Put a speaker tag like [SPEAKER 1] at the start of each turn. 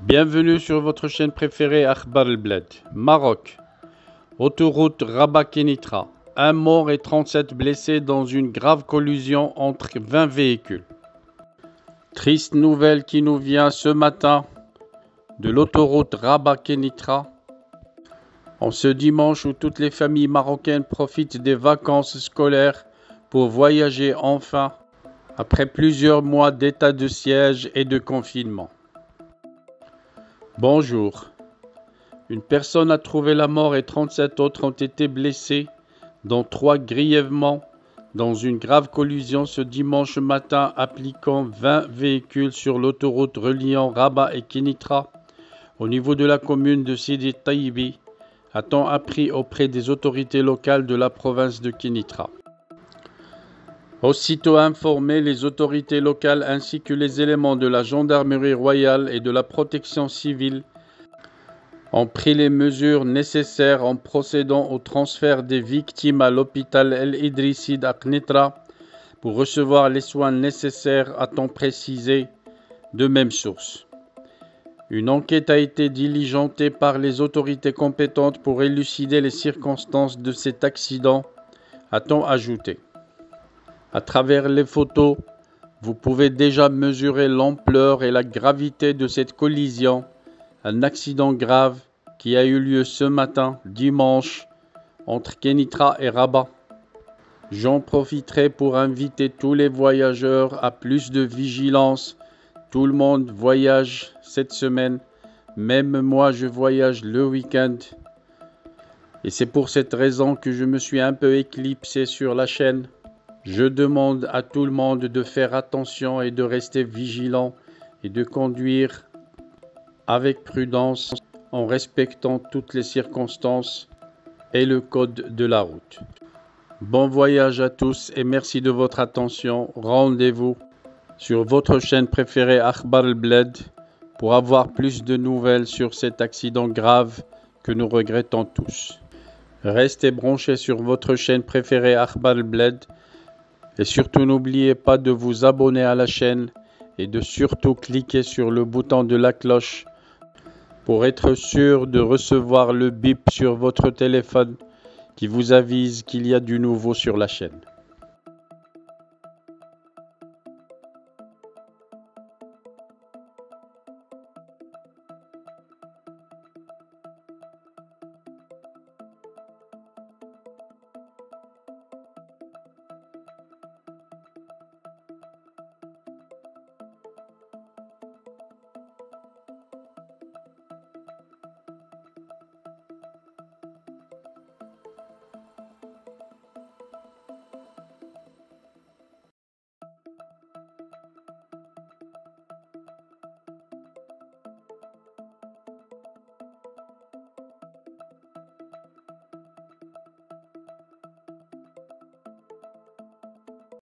[SPEAKER 1] Bienvenue sur votre chaîne préférée Akhbar al-Bled. Maroc. Autoroute Rabat-Kenitra. Un mort et 37 blessés dans une grave collision entre 20 véhicules. Triste nouvelle qui nous vient ce matin de l'autoroute Rabat-Kenitra. En ce dimanche où toutes les familles marocaines profitent des vacances scolaires pour voyager enfin après plusieurs mois d'état de siège et de confinement. Bonjour. Une personne a trouvé la mort et 37 autres ont été blessés, dont 3 grièvement, dans une grave collision ce dimanche matin impliquant 20 véhicules sur l'autoroute reliant Rabat et Kenitra au niveau de la commune de Sidi Taibi, a-t-on appris auprès des autorités locales de la province de Kenitra. Aussitôt informés, les autorités locales ainsi que les éléments de la gendarmerie royale et de la protection civile ont pris les mesures nécessaires en procédant au transfert des victimes à l'hôpital El Idrissi d'Kenitra pour recevoir les soins nécessaires, a-t-on précisé, de même source. Une enquête a été diligentée par les autorités compétentes pour élucider les circonstances de cet accident, a-t-on ajouté. À travers les photos, vous pouvez déjà mesurer l'ampleur et la gravité de cette collision, un accident grave qui a eu lieu ce matin, dimanche, entre Kenitra et Rabat. J'en profiterai pour inviter tous les voyageurs à plus de vigilance. Tout le monde voyage cette semaine, même moi je voyage le week-end. Et c'est pour cette raison que je me suis un peu éclipsé sur la chaîne. Je demande à tout le monde de faire attention et de rester vigilant et de conduire avec prudence en respectant toutes les circonstances et le code de la route. Bon voyage à tous et merci de votre attention. Rendez-vous sur votre chaîne préférée Akhbar al-Bled pour avoir plus de nouvelles sur cet accident grave que nous regrettons tous. Restez branchés sur votre chaîne préférée Akhbar al-Bled. Et surtout n'oubliez pas de vous abonner à la chaîne et de surtout cliquer sur le bouton de la cloche pour être sûr de recevoir le bip sur votre téléphone qui vous avise qu'il y a du nouveau sur la chaîne.